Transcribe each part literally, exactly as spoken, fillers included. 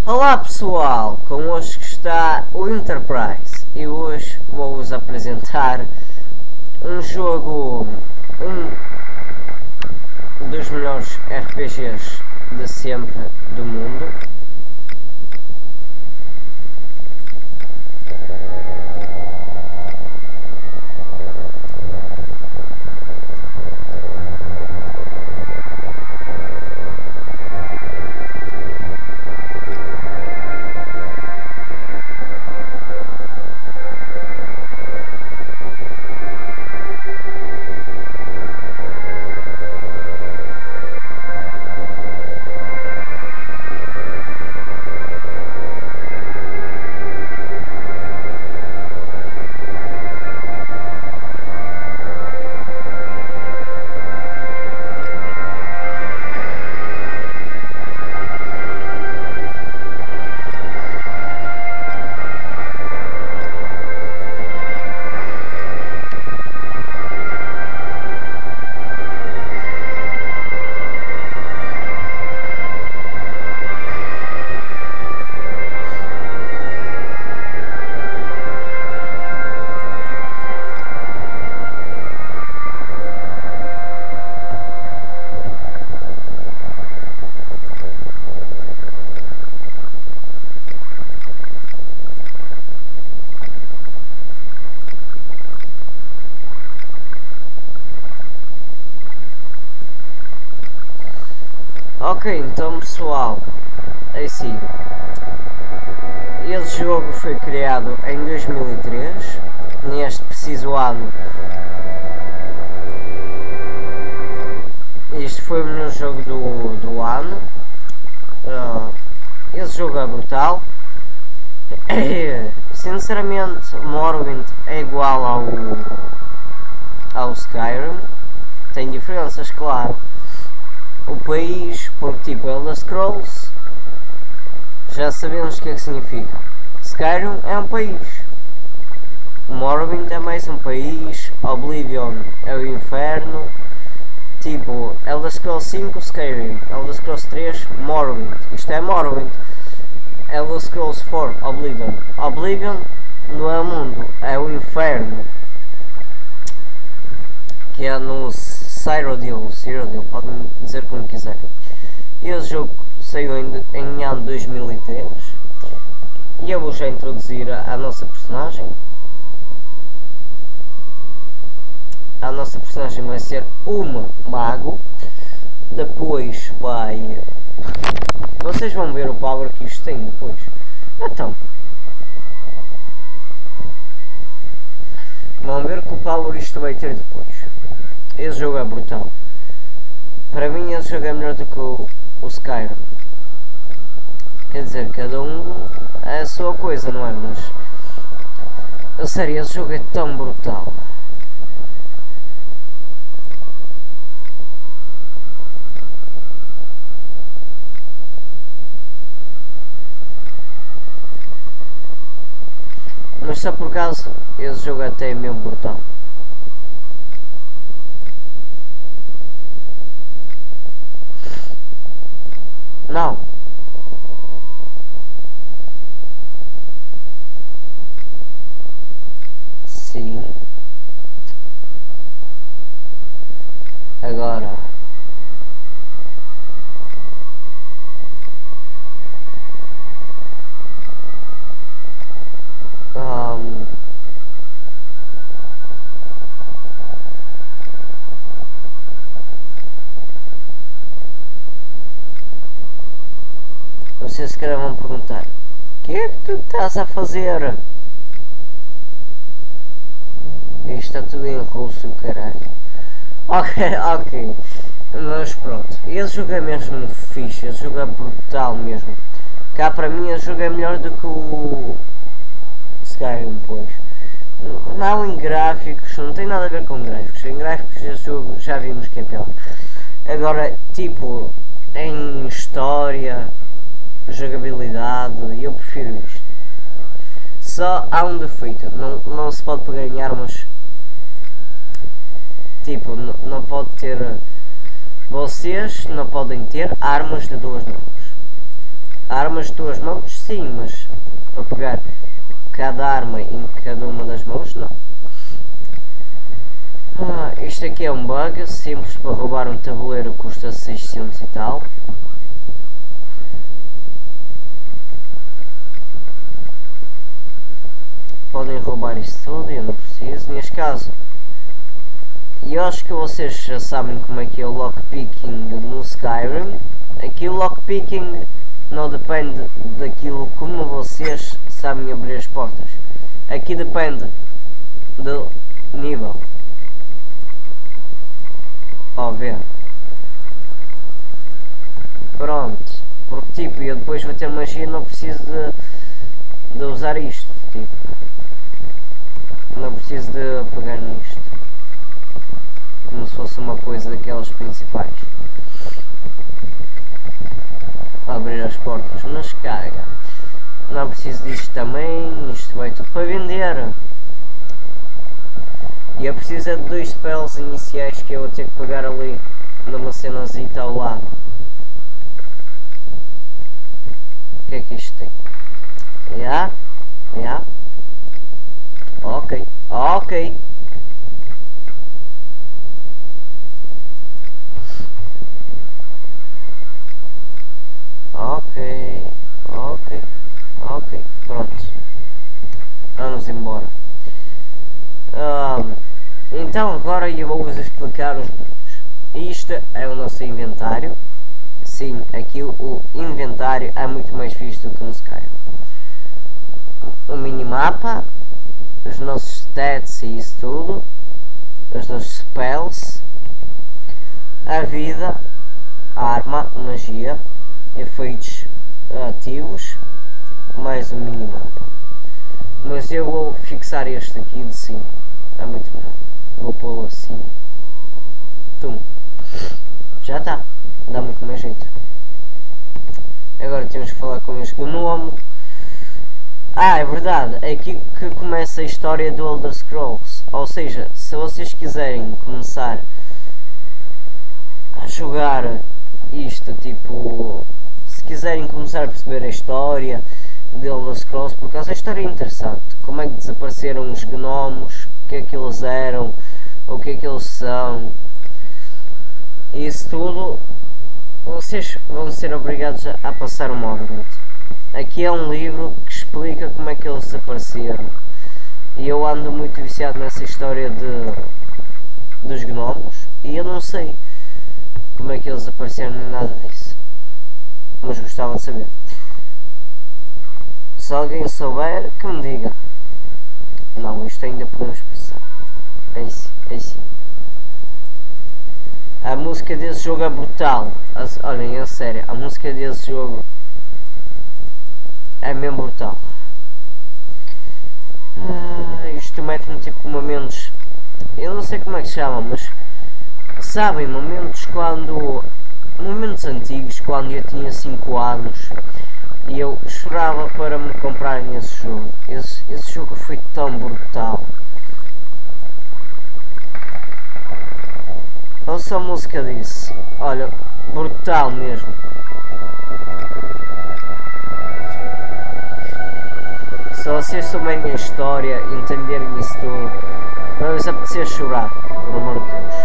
Olá pessoal, connosco está o Enterprise e hoje vou-vos apresentar um jogo, um dos melhores R P Gs de sempre do mundo. Ok, então pessoal, é assim, esse jogo foi criado em dois mil e três, neste preciso ano. Este foi o meu jogo do, do ano. Uh, esse jogo é brutal. Sinceramente, Morrowind é igual ao, ao Skyrim. Tem diferenças, claro. O país, porque tipo Elder Scrolls, já sabemos o que é que significa. Skyrim é um país, Morrowind é mais um país, Oblivion é o inferno. Tipo, Elder Scrolls cinco, Skyrim, Elder Scrolls três, Morrowind. Isto é Morrowind. Elder Scrolls quatro, Oblivion. Oblivion não é o mundo, é o inferno, que é no Cyrodiil, Cyrodiil, podem dizer como quiserem. Esse jogo saiu em, em ano dois mil e três e eu vou já introduzir a, a nossa personagem. A nossa personagem vai ser uma mago. Depois vai... Vocês vão ver o power que isto tem depois. Então, vão ver que o power isto vai ter depois. Esse jogo é brutal. Para mim esse jogo é melhor do que o, o Skyrim. Quer dizer, cada um é a sua coisa, não é? Mas a sério, esse jogo é tão brutal. Mas só por acaso esse jogo até é mesmo brutal. Não. Sim. Agora. Um... Vocês se calhar vão perguntar: o que é que tu estás a fazer? Isto está tudo em russo, caralho. Ok, ok. Mas pronto. Esse jogo é mesmo fixe. Esse jogo é brutal mesmo. Cá para mim esse jogo é melhor do que o Skyrim, pois. Não em gráficos, não tem nada a ver com gráficos. Em gráficos esse jogo já vimos que é pior. Agora, tipo, em história, jogabilidade, eu prefiro isto. Só há um defeito, não, não se pode pegar armas. Tipo, não pode ter. Vocês não podem ter armas de duas mãos. Armas de duas mãos, sim, mas para pegar cada arma em cada uma das mãos, não. Ah, isto aqui é um bug simples. Para roubar um tabuleiro custa seiscentos e tal. Podem roubar isso tudo, eu não preciso. Neste caso, e eu acho que vocês já sabem como é que é o lockpicking no Skyrim. Aqui o lockpicking não depende daquilo como vocês sabem abrir as portas. Aqui depende do nível. Ó, ver. Pronto. Porque tipo, eu depois vou ter magia, não preciso de, de usar isto. Tipo, não preciso de pegar nisto. Como se fosse uma coisa daquelas principais. Abrir as portas, mas caga. Não preciso disto também. Isto vai tudo para vender. E eu preciso é de dois spells iniciais que eu vou ter que pegar ali numa cenazita ao lado. O que é que isto tem? Yeah, yeah. Ok, ok. Ok, ok, ok. Pronto. Vamos embora. Um, então agora eu vou-vos explicar os menus. Isto é o nosso inventário. Sim, aqui o inventário é muito mais visto do que no Skyrim. O minimapa, os nossos stats e isso tudo, os nossos spells, a vida, a arma, magia, efeitos ativos, mais o minimapa. Mas eu vou fixar este aqui de cima, é muito melhor. Vou pô-lo assim. Tum. Já está, dá muito mais jeito. Agora temos que falar com este gnomo. Ah, é verdade, é aqui que começa a história do Elder Scrolls. Ou seja, se vocês quiserem começar a jogar isto, tipo, se quiserem começar a perceber a história de Elder Scrolls, por causa a história é interessante. Como é que desapareceram os gnomos, o que é que eles eram, o que é que eles são. Isso tudo, vocês vão ser obrigados a, a passar uma hora. Aqui é um livro que explica como é que eles desapareceram. E eu ando muito viciado nessa história de dos gnomos. E eu não sei como é que eles desapareceram nem nada disso. Mas gostava de saber. Se alguém souber, que me diga. Não, isto ainda podemos pensar. É isso, é isso. A música desse jogo é brutal. As, olhem, é sério, a música desse jogo é mesmo brutal. Ah, isto mete-me tipo momentos. Eu não sei como é que se chama, mas sabem, momentos quando. Momentos antigos, quando eu tinha cinco anos e eu chorava para me comprarem esse jogo. Esse, esse jogo foi tão brutal. Ouça a música disso. Olha, brutal mesmo. Se vocês souberem a história, entenderem isso tudo, vai-vos apetecer chorar, por amor de Deus.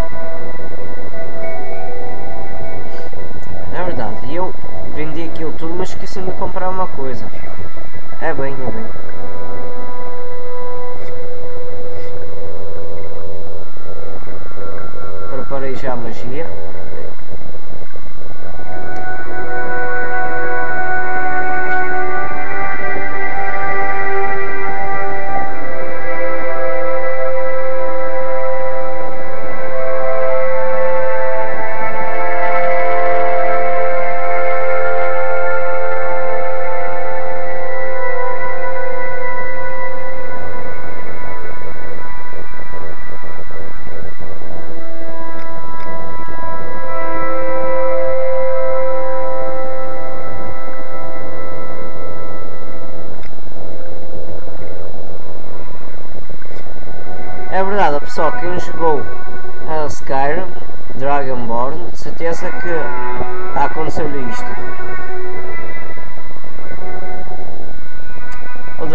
É verdade, e eu vendi aquilo tudo, mas esqueci de comprar uma coisa. É bem, é bem. Preparei já a magia. É verdade, pessoal, quem jogou a Skyrim, Dragonborn, de certeza que aconteceu-lhe isto.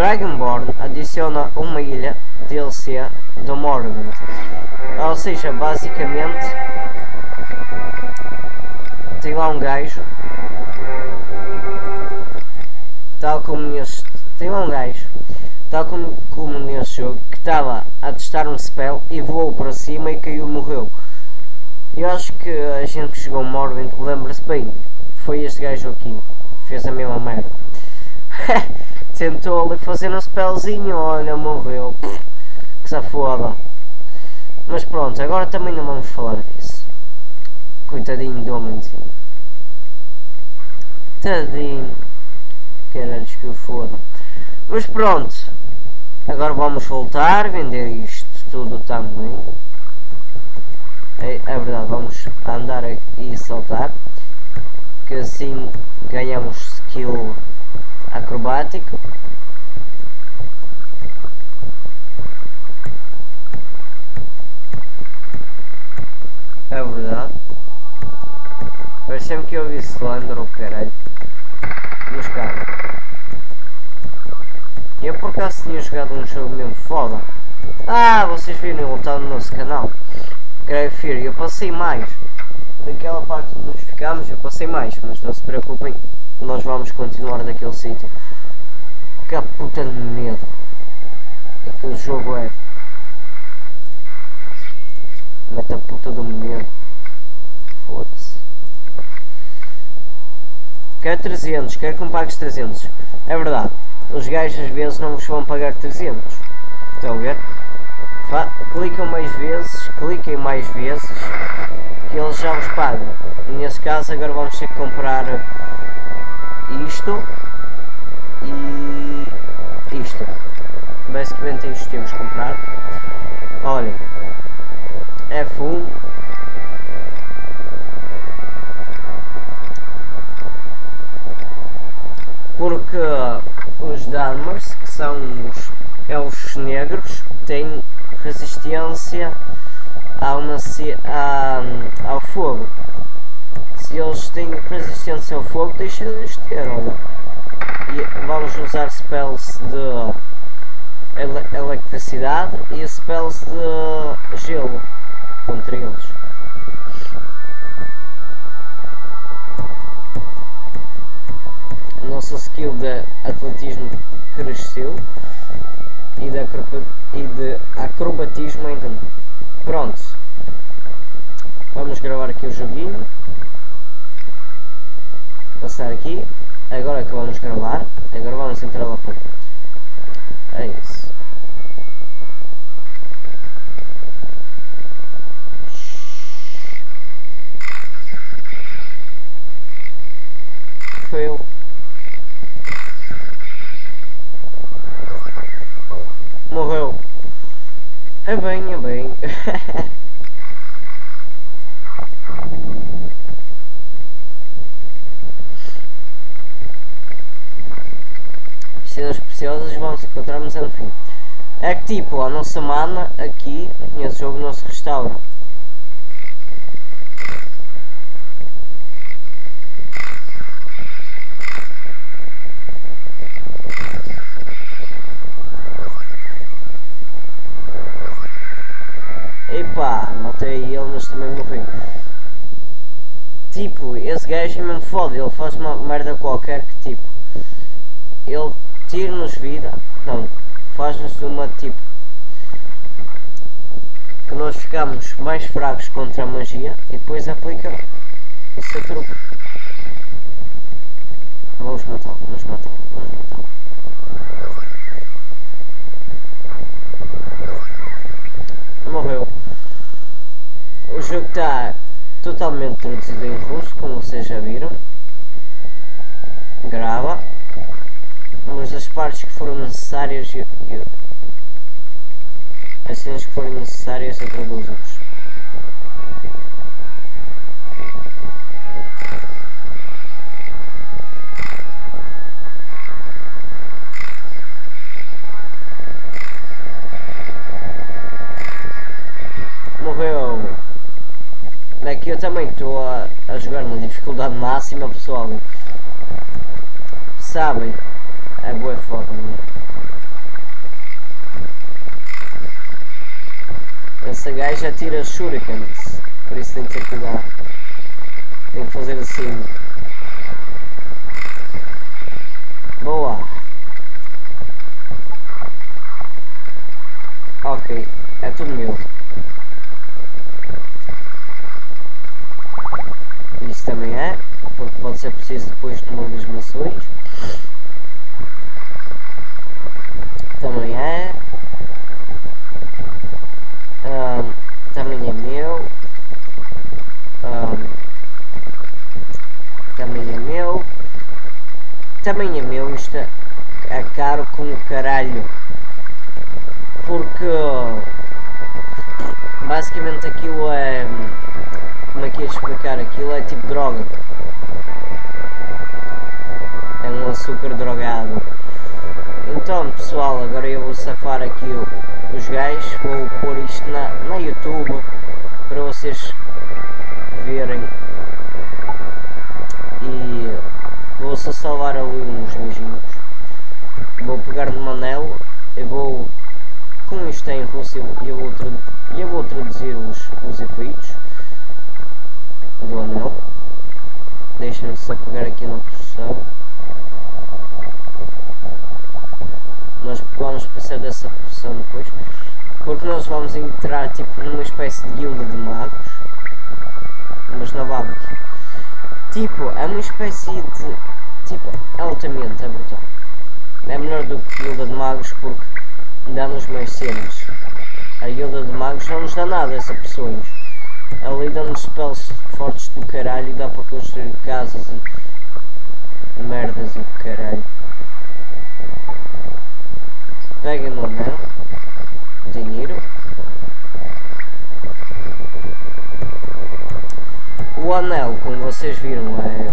Dragonborn adiciona uma ilha D L C do Morrowind. Ou seja, basicamente tem lá um gajo, tal como neste, tem lá um gajo, tal como, como neste jogo, que estava a testar um spell e voou para cima e caiu e morreu. Eu acho que a gente que jogou Morrowind lembra-se bem, foi este gajo aqui, fez a mesma merda. Tentou ali fazer um spellzinho, olha, morreu, que se foda. Mas pronto, agora também não vamos falar disso. Coitadinho do homenzinho. Tadinho. Caralhos que o foda. Mas pronto, agora vamos voltar, vender isto tudo também. É, é verdade, vamos andar e saltar, que assim ganhamos skill acrobático. É verdade. Mas sempre que eu vi Slender, o caralho, nos carros. Eu por acaso tinha jogado um jogo mesmo foda. Ah, vocês viram ele está no nosso canal. Grave Fear, eu passei mais. Daquela parte onde nós ficámos, eu passei mais. Mas não se preocupem, nós vamos continuar daquele sítio. Que puta de medo. Aquele jogo é. Mete a puta do medo. Foda-se. Quero trezentos, quero que me pagues trezentos. É verdade, os gajos às vezes não vos vão pagar trezentos. Estão a ver? Fa clicam mais vezes, cliquem mais vezes, que eles já vos pagam. Nesse caso agora vamos ter que comprar isto e isto. Basicamente isto temos que comprar. Olhem, F um. Porque os Dharmas, que são os elfos negros, têm resistência ao, a, ao fogo. Se eles têm resistência ao fogo, deixa de ter, olha. E vamos usar spells de ele eletricidade e spells de gelo contra eles. Nossa skill de atletismo cresceu e de, e de acrobatismo ainda não. Pronto, vamos gravar aqui o joguinho, passar aqui, agora que vamos gravar, agora vamos entrar lá para dentro. É isso. Fail. Morreu. É bem, é bem. Cenas preciosas vão se encontrar, mas enfim. É que tipo, a nossa mana aqui, nesse jogo não se restaura. Epá, matei ele, mas também morri. Tipo, esse gajo é mesmo foda, ele faz uma merda qualquer que tipo, ele tira-nos vida, não, faz-nos uma tipo, que nós ficamos mais fracos contra a magia e depois aplica o seu truque. Vamos matá-lo, vamos matá-lo, vamos matá-lo. Morreu. O jogo está totalmente traduzido em russo, como vocês já viram. Grava. Mas as partes que foram necessárias, eu, eu, as cenas que forem necessárias, eu traduzo-vos. Morreu. Aqui eu também estou a, a jogar na dificuldade máxima, pessoal. Sabem? É boa foda, mesmo. Essa gaja tira shurikens, por isso tem que ter cuidado. Tem que fazer assim. Boa. Ok, é tudo meu. Isso também é, porque pode ser preciso depois numa das missões. Também é. Um, também é meu. Um, também é meu. Também é meu. Isto é, é caro com o caralho. Porque basicamente aquilo é. Como é que ia explicar? Aquilo é tipo droga. É um açúcar drogado. Então pessoal, agora eu vou safar aqui os gajos. Vou pôr isto na, na YouTube para vocês verem. E vou só salvar ali uns beijinhos. Vou pegar no anel. Eu vou. Como isto é em russo, eu vou, eu vou traduzir os, os efeitos do anel. Deixem-me só pegar aqui na posição. Nós vamos precisar dessa posição depois, porque nós vamos entrar tipo numa espécie de guilda de magos, mas não vamos. Tipo, é uma espécie de tipo altamente, é brutal. É melhor do que guilda de magos porque dá-nos mais cenas. A guilda de magos não nos dá nada, essas opções. Ali dá-nos spells fortes do caralho e dá para construir casas e merdas e do caralho. Pega no anel, dinheiro. O anel, como vocês viram, é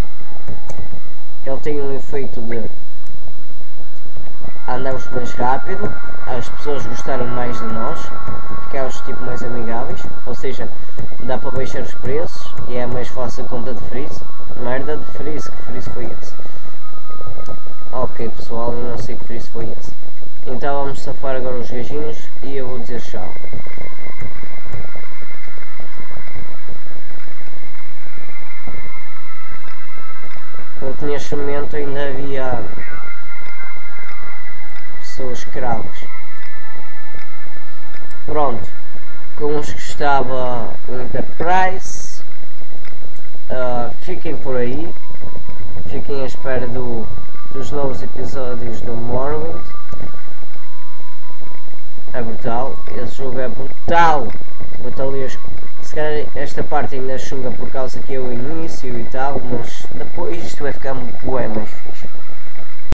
ele tem um efeito de andarmos mais rápido, as pessoas gostarem mais de nós, ficarmos tipo mais amigáveis, ou seja, dá para baixar os preços e é mais fácil a compra de freeze. Merda de freeze, que freeze foi esse? Ok pessoal, eu não sei que freeze foi esse. Então vamos safar agora os gajinhos e eu vou dizer tchau. Porque neste momento ainda havia pessoas escravas. Pronto, com os que estava o Enterprise, uh, fiquem por aí, fiquem à espera do, dos novos episódios do Morrowind. É brutal, esse jogo é brutal, brutalesco. Se calhar esta parte ainda é chunga por causa que é o início e tal, mas depois isto vai ficar muito bué mais fixe.